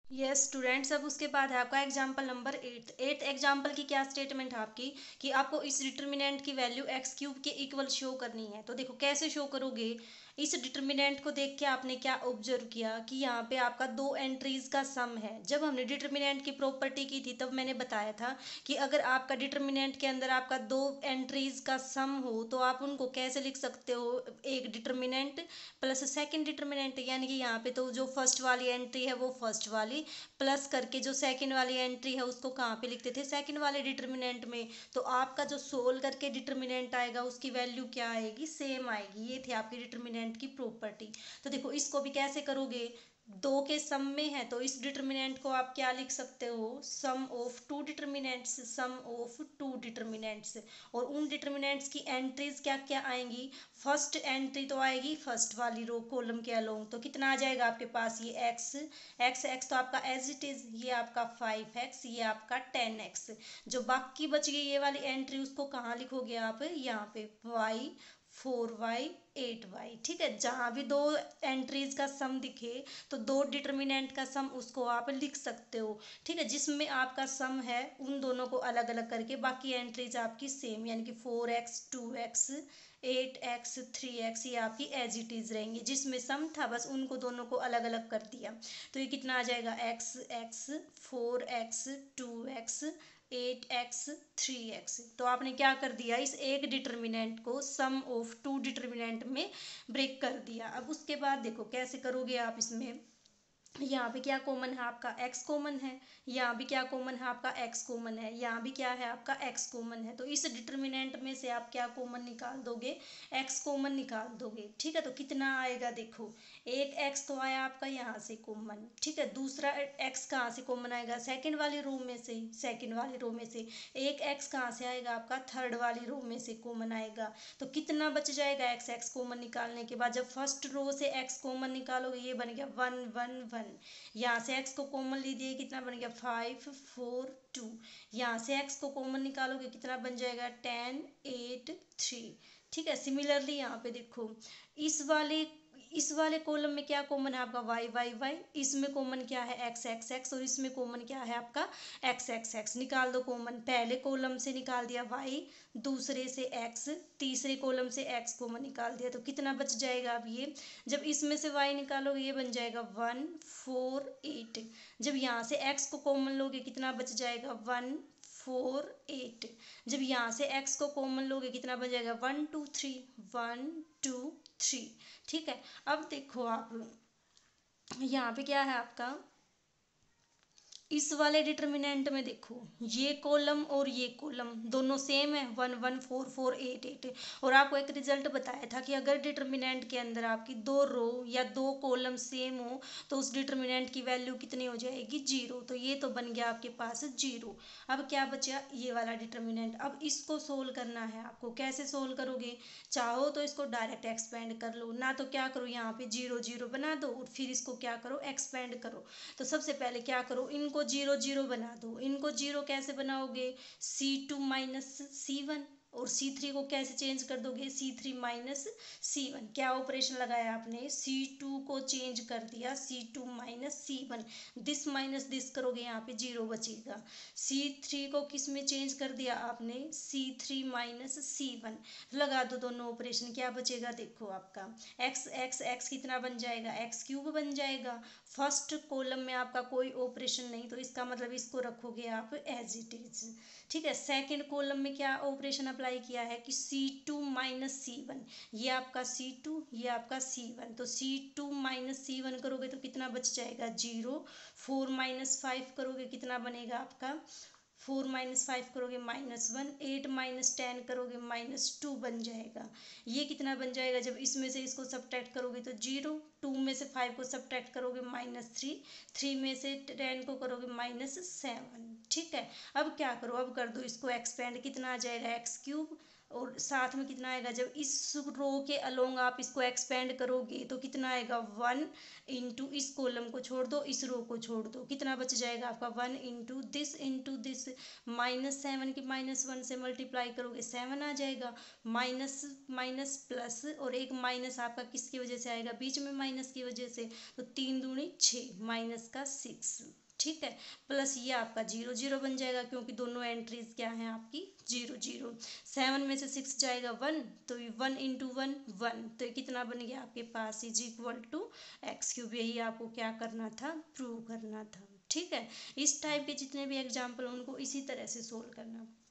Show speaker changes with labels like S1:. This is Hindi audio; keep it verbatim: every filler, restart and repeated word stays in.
S1: यस स्टूडेंट्स, अब उसके बाद है आपका example number eight. Eight example की क्या स्टेटमेंट है आपकी कि आपको इस डिटर्मिनेंट की वैल्यू एक्स क्यूब के इक्वल शो करनी है। तो देखो कैसे शो करोगे। इस डिटर्मिनेंट को देख के आपने क्या ऑब्जर्व किया कि यहाँ पे आपका दो एंट्रीज का सम है। जब हमने डिटर्मिनेंट की प्रॉपर्टी की थी तब मैंने बताया था कि अगर आपका डिटर्मिनेंट के अंदर आपका दो एंट्रीज का सम हो तो आप उनको कैसे लिख सकते हो, एक डिटर्मिनेंट प्लस सेकंड डिटर्मिनेंट, यानी कि यहाँ पे तो जो फर्स्ट वाली एंट्री है वो फर्स्ट वाली प्लस करके जो सेकंड वाली एंट्री है उसको कहाँ पे लिखते थे, सेकंड वाले डिटर्मिनेंट में। तो आपका जो सोल्व करके डिटर्मिनेंट आएगा उसकी वैल्यू क्या आएगी, सेम आएगी। ये थी आपकी डिटर्मिनेंट की प्रॉपर्टी। तो देखो इसको भी कैसे करोगे, दो के सम में है तो इस डिटर्मिनेंट को आप क्या लिख सकते हो, sum of two determinants, sum of two determinants. और उन डिटर्मिनेंट्स की एंट्रीज क्या क्या आएंगी, फर्स्ट एंट्री तो आएगी फर्स्ट वाली रो कॉलम के अलोंग। तो कितना आ जाएगा आपके पास, ये एक्स एक्स एक्स तो आपका एज इट इज, ये आपका फाइव एक्स, ये आपका टेन एक्स। जो बाकी बच गई ये वाली एंट्री उसको कहाँ लिखोगे आप, यहाँ पे y four y eight y. ठीक है, जहाँ भी दो एंट्रीज का सम दिखे तो दो डिटर्मिनेंट का सम उसको आप लिख सकते हो। ठीक है, जिसमें आपका सम है उन दोनों को अलग अलग करके बाकी एंट्रीज आपकी सेम, यानी कि four x two x eight x three x ये आपकी एज इट इज रहेंगी। जिसमें सम था बस उनको दोनों को अलग अलग कर दिया। तो ये कितना आ जाएगा, x x four x two x eight x three x. तो आपने क्या कर दिया, इस एक डिटर्मिनेंट को सम ऑफ टू डिटर्मिनेंट में ब्रेक कर दिया। अब उसके बाद देखो कैसे करोगे आप इसमें, यहाँ पे क्या कॉमन है आपका, x कॉमन है। यहाँ भी क्या कॉमन है आपका, x कॉमन है। यहाँ भी क्या है आपका, x कॉमन है। तो इस डिटर्मिनेंट में से आप क्या कॉमन निकाल दोगे, x कॉमन निकाल दोगे। ठीक है, तो कितना आएगा देखो, एक x तो आया आपका यहाँ से कॉमन। ठीक है, दूसरा x कहाँ से कॉमन आएगा, सेकंड वाली रो में से, सेकंड वाली रो में से। एक x कहाँ से आएगा आपका, थर्ड वाली रो में से कॉमन आएगा। तो कितना बच जाएगा, x x कॉमन निकालने के बाद जब फर्स्ट रो से x कॉमन निकालोगे ये बन गया वन वन वन। यहाँ से x को कॉमन लीजिए, कितना बन गया फाइव फोर टू। यहाँ से x को कॉमन निकालोगे कितना बन जाएगा, टेन एट थ्री। ठीक है, सिमिलरली यहाँ पे देखो इस वाले इस वाले कॉलम में क्या कॉमन है आपका, y y y। इसमें कॉमन क्या है, x x x। और इसमें कॉमन क्या है आपका, x x x। निकाल दो कॉमन, पहले कॉलम से निकाल दिया y, दूसरे से x, तीसरे कॉलम से x कॉमन निकाल दिया। तो कितना बच जाएगा अब ये, जब इसमें से y निकालोगे ये बन जाएगा वन फोर एट। जब यहाँ से x को कॉमन लोगे कितना बच जाएगा, वन फोर एट। जब यहाँ से x को कॉमन लोगे कितना बच जाएगा, one two three, one two three. ठीक है, अब देखो आप यहाँ पे क्या है आपका, इस वाले डिटर्मिनेंट में देखो ये कॉलम और ये कॉलम दोनों सेम है, one one four four eight eight. और आपको एक रिजल्ट बताया था कि अगर डिटर्मिनेंट के अंदर आपकी दो रो या दो कॉलम सेम हो तो उस डिटर्मिनेंट की वैल्यू कितनी हो जाएगी, जीरो। तो ये तो बन गया आपके पास जीरो। अब क्या बचा, ये वाला डिटर्मिनेंट। अब इसको सोल्व करना है आपको, कैसे सोल्व करोगे, चाहो तो इसको डायरेक्ट एक्सपेंड कर लो, ना तो क्या करो यहाँ पे जीरो जीरो बना दो और फिर इसको क्या करो, एक्सपेंड करो। तो सबसे पहले क्या करो, इनको जीरो जीरो बना दो। इनको जीरो कैसे बनाओगे, C two minus C one. और सी थ्री को कैसे चेंज कर दोगे, C three minus C one. क्या ऑपरेशन लगाया आपने, सी टू को चेंज कर दिया C two minus C one. This minus this करोगे यहाँ पे जीरो बचेगा। सी थ्री को किस में चेंज कर दिया आपने, C three minus C one. लगा दो दोनों ऑपरेशन, क्या बचेगा देखो आपका, एक्स एक्स एक्स कितना बन जाएगा, एक्स क्यूब बन जाएगा। फर्स्ट कॉलम में आपका कोई ऑपरेशन नहीं तो इसका मतलब इसको रखोगे आप एज इट इज। ठीक है, सेकंड कॉलम में क्या ऑपरेशन अप्लाई किया है कि C two minus C one. ये आपका सी टू, ये आपका सी वन। तो C two minus C one करोगे तो कितना बच जाएगा, जीरो। फोर माइनस फाइव करोगे कितना बनेगा आपका, फोर माइनस फाइव करोगे minus one. Eight minus ten करोगे माइनस टू बन जाएगा। ये कितना बन जाएगा, जब इसमें से इसको सब्ट्रैक्ट करोगे तो जीरो। टू में से फाइव को सब्ट्रैक्ट करोगे माइनस थ्री। थ्री में से टेन को करोगे माइनस सेवन। ठीक है, अब क्या करो, अब कर दो इसको एक्सपेंड, कितना आ जाएगा एक्स क्यूब। और साथ में कितना आएगा, जब इस रो के अलोंग आप इसको एक्सपेंड करोगे तो कितना आएगा, वन इंटू इस कॉलम को छोड़ दो, इस रो को छोड़ दो, कितना बच जाएगा आपका, one into this into this. Minus seven की माइनस वन से मल्टीप्लाई करोगे सेवन आ जाएगा। माइनस माइनस प्लस, और एक माइनस आपका किसकी वजह से आएगा, बीच में माइनस की वजह से। तो तीन दूनी छः, माइनस का सिक्स। ठीक है, प्लस ये आपका जीरो जीरो बन जाएगा क्योंकि दोनों एंट्रीज क्या हैं आपकी जीरो जीरो। सेवन में से सिक्स जाएगा वन, तो ये वन इंटू वन वन, तो ये कितना बन गया आपके पास is equal to x cube. यही आपको क्या करना था, प्रूव करना था। ठीक है, इस टाइप के जितने भी एग्जाम्पल उनको इसी तरह से सोल्व करना।